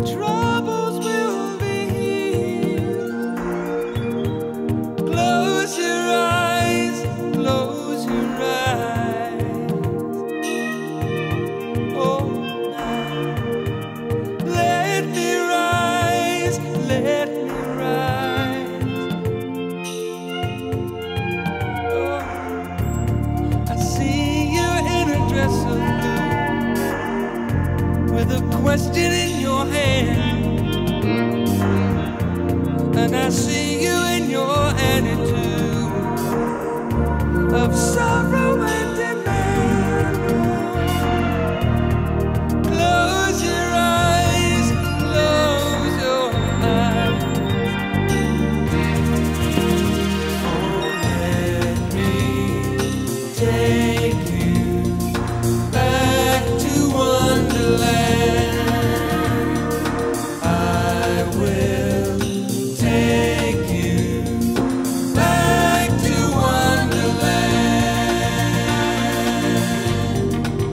troubles will be healed. Close your eyes, close your eyes. Oh, now let me rise, let me rise. Oh, I see you in a dress of blue, with a question in your hand, and I see you in your attitude of sorrow and demand. Close your eyes, close your eyes. Oh, let me take you back to Wonderland. I will take you back to Wonderland.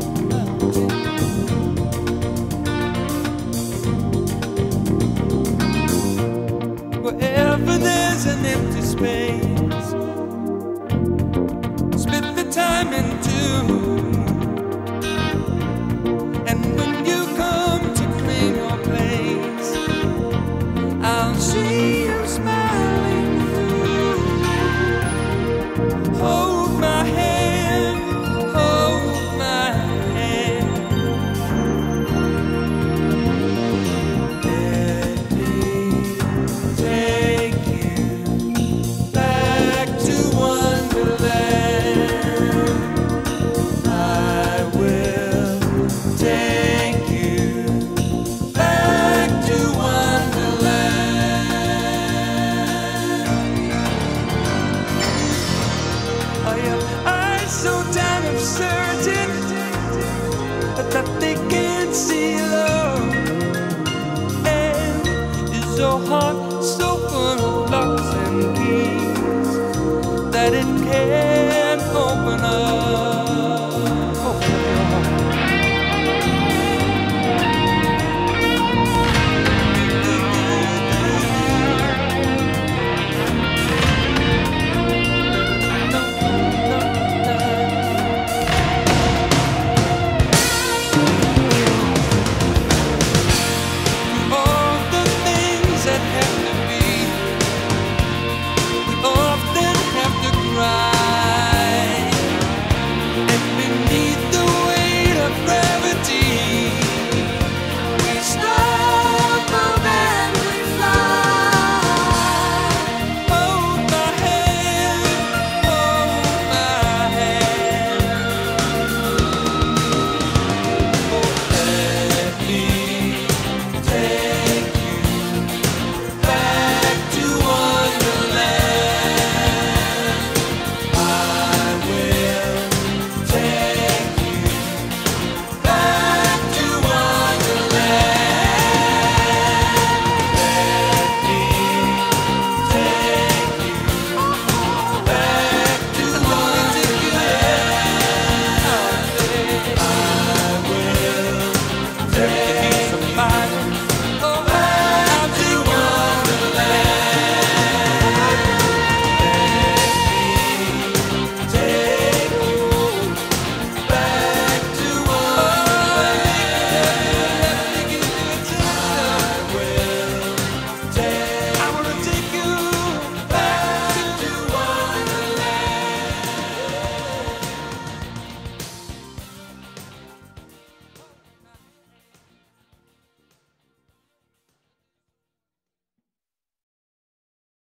Wherever there's an empty space, split the time in two. And when you come to clean your place, I'll see you smiling through. Hold my hand, hold my hand. Let me take you back to Wonderland. I will take you back to Wonderland. Are your eyes so damn certain that they can't see love? And is your heart